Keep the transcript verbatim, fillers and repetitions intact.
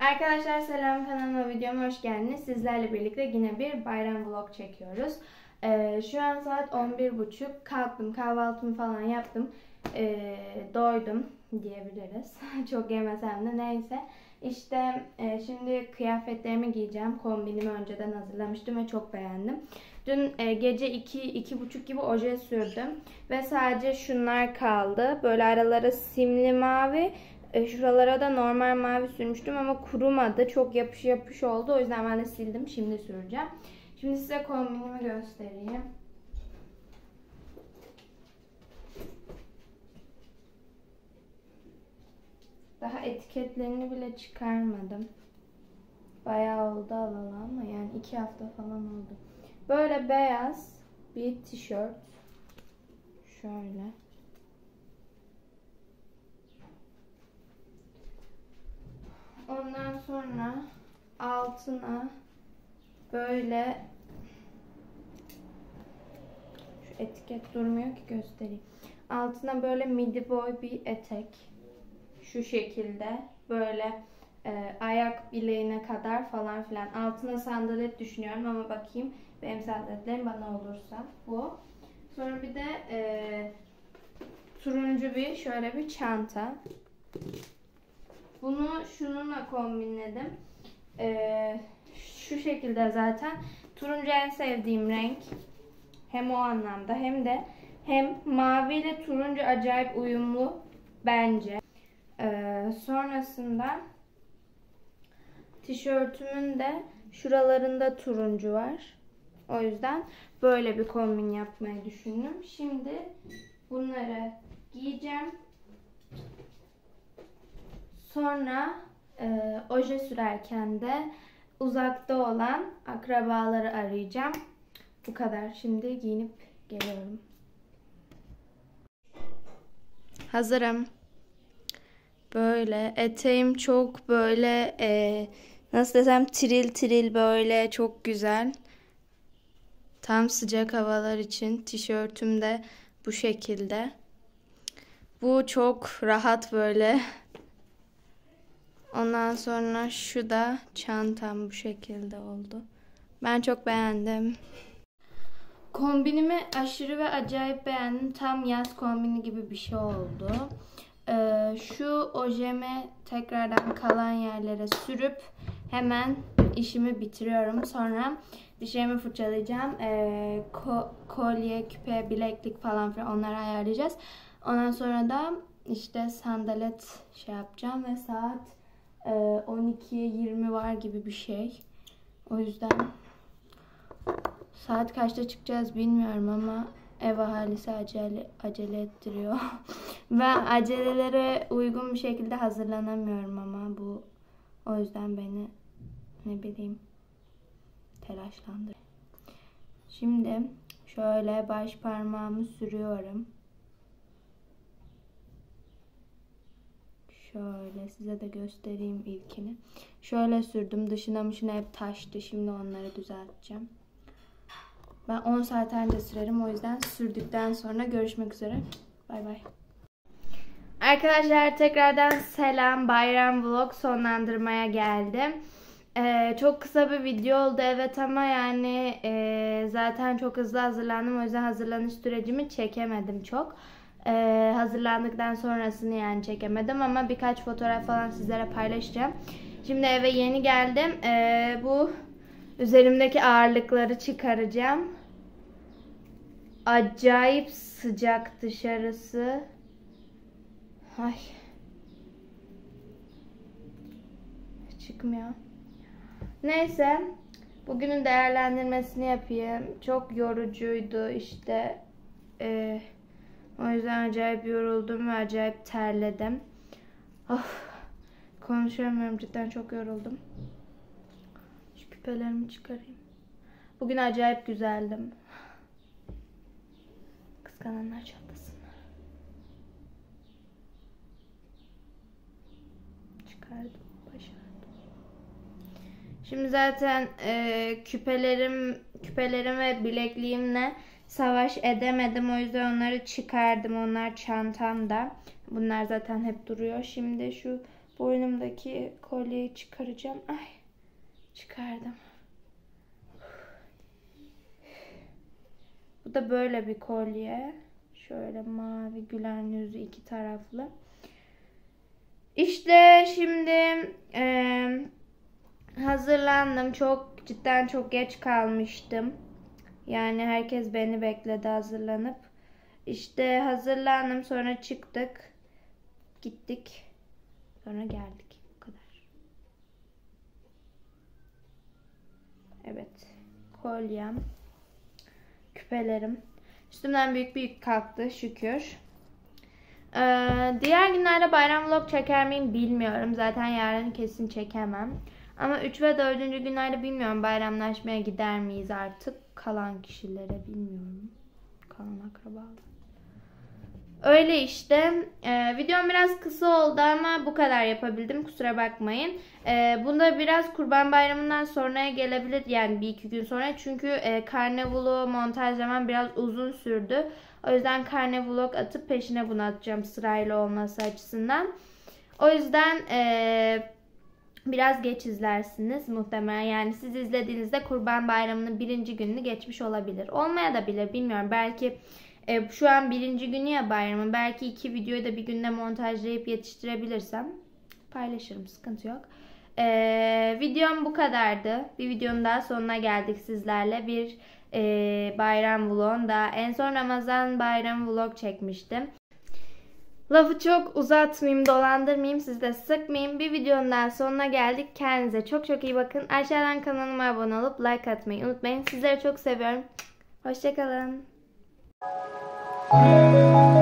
Arkadaşlar selam, kanalıma, videoma hoş geldiniz. Sizlerle birlikte yine bir bayram vlog çekiyoruz. Ee, şu an saat on bir buçuk. Kalktım, kahvaltımı falan yaptım. Ee, doydum diyebiliriz. Çok yemesem de neyse. İşte e, şimdi kıyafetlerimi giyeceğim. Kombinimi önceden hazırlamıştım ve çok beğendim. Dün e, gece iki iki buçuk gibi oje sürdüm. Ve sadece şunlar kaldı. Böyle aralara simli mavi. Şuralara da normal mavi sürmüştüm ama kurumadı. Çok yapış yapış oldu. O yüzden ben de sildim. Şimdi süreceğim. Şimdi size kombinimi göstereyim. Daha etiketlerini bile çıkarmadım. Bayağı oldu alalı ama yani iki hafta falan oldu. Böyle beyaz bir tişört. Şöyle. Ondan sonra altına böyle, şu etiket durmuyor ki göstereyim. Altına böyle midi boy bir etek. Şu şekilde böyle e, ayak bileğine kadar falan filan. Altına sandalet düşünüyorum ama bakayım benim sandaletlerim bana olursa bu. Sonra bir de e, turuncu bir şöyle bir çanta. Bunu şununla kombinledim. Ee, şu şekilde zaten. Turuncu en sevdiğim renk. Hem o anlamda hem de hem mavi ile turuncu acayip uyumlu bence. Ee, sonrasında tişörtümün de şuralarında turuncu var. O yüzden böyle bir kombin yapmayı düşündüm. Şimdi bunları giyeceğim. Sonra e, oje sürerken de uzakta olan akrabaları arayacağım. Bu kadar. Şimdi giyinip geliyorum. Hazırım. Böyle eteğim çok böyle e, nasıl desem tiril tiril böyle çok güzel. Tam sıcak havalar için tişörtüm de bu şekilde. Bu çok rahat böyle. Ondan sonra şu da çantam bu şekilde oldu. Ben çok beğendim. Kombinimi aşırı ve acayip beğendim. Tam yaz kombini gibi bir şey oldu. Ee, şu ojemi tekrardan kalan yerlere sürüp hemen işimi bitiriyorum. Sonra dişlerimi fırçalayacağım. Ee, ko kolye, küpe, bileklik falan filan onları ayarlayacağız. Ondan sonra da işte sandalet şey yapacağım ve saat on ikiye yirmi var gibi bir şey. O yüzden saat kaçta çıkacağız bilmiyorum ama ev ahalisi acele, acele ettiriyor. Ben acelelere uygun bir şekilde hazırlanamıyorum ama bu o yüzden beni ne bileyim telaşlandırıyor. Şimdi şöyle baş parmağımı sürüyorum. Şöyle size de göstereyim ilkini. Şöyle sürdüm. Dışına mışına hep taştı. Şimdi onları düzelteceğim. Ben on saat önce sürerim. O yüzden sürdükten sonra görüşmek üzere. Bay bay. Arkadaşlar tekrardan selam. Bayram vlog sonlandırmaya geldim. Ee, çok kısa bir video oldu evet ama yani e, zaten çok hızlı hazırlandım. O yüzden hazırlanış sürecimi çekemedim çok. Ee, hazırlandıktan sonrasını yani çekemedim ama birkaç fotoğraf falan sizlere paylaşacağım. Şimdi eve yeni geldim. Ee, bu üzerimdeki ağırlıkları çıkaracağım. Acayip sıcak dışarısı. Ay. Çıkmıyor. Neyse. Bugünün değerlendirmesini yapayım. Çok yorucuydu işte. Eee O yüzden acayip yoruldum ve acayip terledim. Of, konuşamıyorum, cidden çok yoruldum. Şu küpelerimi çıkarayım. Bugün acayip güzeldim. Kıskananlar çatlasınlar. Çıkardım, başardım. Şimdi zaten e, küpelerim, küpelerim ve bilekliğimle savaş edemedim. O yüzden onları çıkardım. Onlar çantamda. Bunlar zaten hep duruyor. Şimdi şu Boynumdaki kolyeyi çıkaracağım. Ay, çıkardım. Bu da böyle bir kolye. Şöyle mavi gülen yüzü iki taraflı. İşte şimdi e, hazırlandım. Çok cidden çok geç kalmıştım. Yani herkes beni bekledi hazırlanıp. İşte hazırlandım, sonra çıktık. Gittik. Sonra geldik. Bu kadar. Evet. Kolyem. Küpelerim. Üstümden büyük büyük kalktı şükür. Ee, diğer günlerde bayram vlog çeker miyim bilmiyorum. Zaten yarın kesin çekemem. Ama üç ve dördüncü günlerde bilmiyorum, bayramlaşmaya gider miyiz artık? Kalan kişilere bilmiyorum. Kalan akrabalar. Öyle işte. Ee, videom biraz kısa oldu ama bu kadar yapabildim. Kusura bakmayın. Ee, bunda biraz Kurban Bayramı'ndan sonraya gelebilir. Yani bir iki gün sonra. Çünkü e, karne vlogu montajlamam biraz uzun sürdü. O yüzden karne vlog atıp peşine bunu atacağım sırayla olması açısından. O yüzden e, biraz geç izlersiniz muhtemelen. Yani siz izlediğinizde Kurban Bayramı'nın birinci gününü geçmiş olabilir. Olmaya da bilir, bilmiyorum. Belki e, şu an birinci günü ya bayramın. Belki iki videoyu da bir günde montajlayıp yetiştirebilirsem paylaşırım. Sıkıntı yok. E, videom bu kadardı. Bir videonun daha sonuna geldik sizlerle. Bir e, bayram vlog daha. En son Ramazan bayram vlog çekmiştim. Lafı çok uzatmayayım, dolandırmayayım, sizi de sıkmayayım. Bir videonun daha sonuna geldik. Kendinize çok çok iyi bakın. Aşağıdan kanalıma abone olup like atmayı unutmayın. Sizleri çok seviyorum. Hoşçakalın.